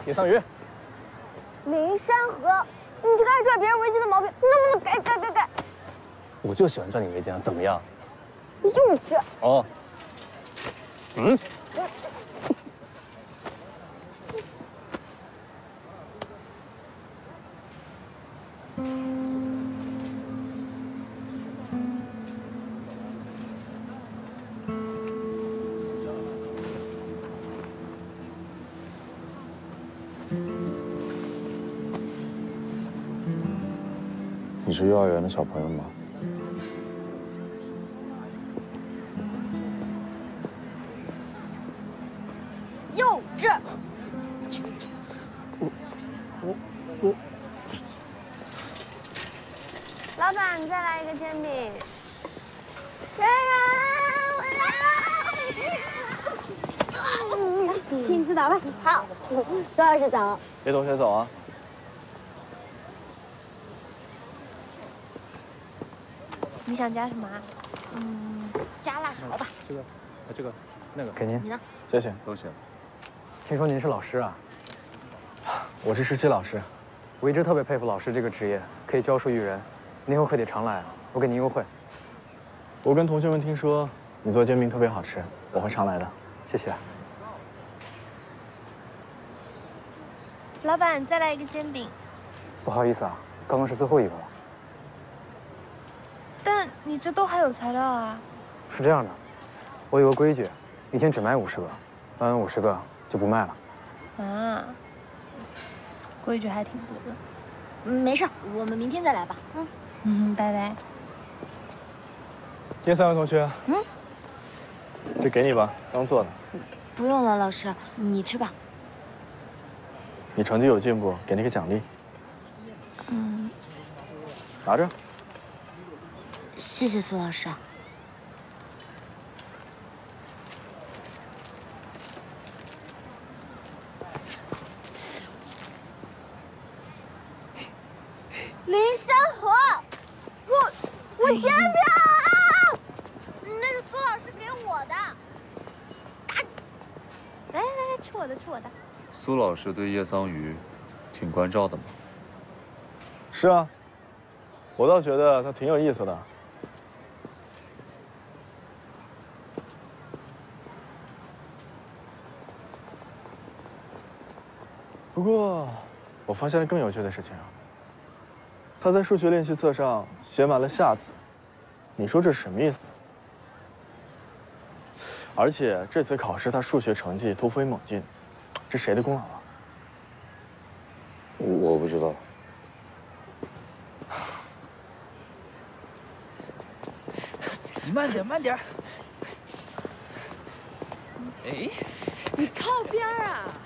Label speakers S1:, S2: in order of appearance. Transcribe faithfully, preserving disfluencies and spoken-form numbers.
S1: 叶桑榆，
S2: 林山河，你这个爱拽别人围巾的毛病，能不能改改改改？
S1: 我就喜欢拽你围巾啊，怎么样？
S2: 幼稚。
S1: 哦。嗯。
S3: 你是幼儿园的小朋友吗？
S2: 幼稚。
S1: 我我我。
S2: 老板，再来一个煎饼。来人，请自打吧。好，周老师早。
S3: 别同学走啊。
S2: 你想加什么啊？嗯，加辣条吧。
S1: 这个，这个，那个，
S4: 给您。
S2: 你呢？
S3: 谢谢，
S1: 都行。
S4: 听说您是老师啊？
S3: 我是实习老师。
S4: 我一直特别佩服老师这个职业，可以教书育人。您以后可得常来啊，我给您优惠。
S3: 我跟同学们听说你做煎饼特别好吃，我会常来的。
S4: 谢谢。
S2: 老板，再来一个煎饼。
S4: 不好意思啊，刚刚是最后一个了。
S2: 但你这都还有材料啊？
S4: 是这样的，我有个规矩，一天只卖五十个，卖完五十个就不卖了。
S2: 啊，规矩还挺多的。嗯，没事，我们明天再来吧。嗯嗯，拜拜。
S3: 叶三位同学，
S2: 嗯，
S3: 这给你吧，刚做的。
S2: 不用了，老师，你吃吧。
S3: 你成绩有进步，给你个奖励。
S2: 嗯，
S3: 拿着。
S2: 谢谢苏老师。林山河，我我煎饼，那是苏老师给我的。来来来，吃我的，吃我的。
S5: 苏老师对叶桑榆挺关照的嘛。
S3: 是啊，我倒觉得他挺有意思的。 不过，我发现了更有趣的事情啊。他在数学练习册上写满了下字，你说这是什么意思？而且这次考试他数学成绩突飞猛进，这谁的功劳啊？
S6: 我不知道。
S7: 你慢点，慢点。哎，
S8: 你靠边啊！